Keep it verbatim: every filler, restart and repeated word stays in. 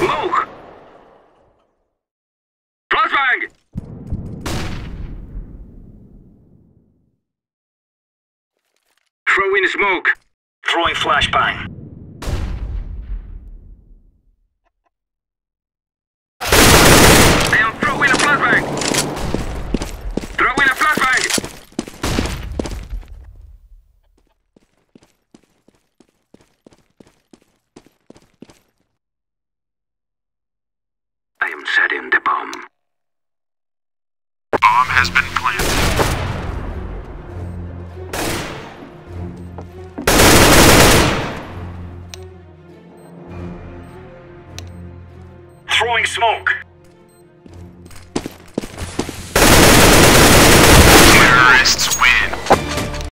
Smoke! Flashbang! Throw in smoke. Throwing flashbang. I am throwing a flashbang. Throwing a flashbang. I am setting the bomb. Bomb has been planted. Throwing smoke.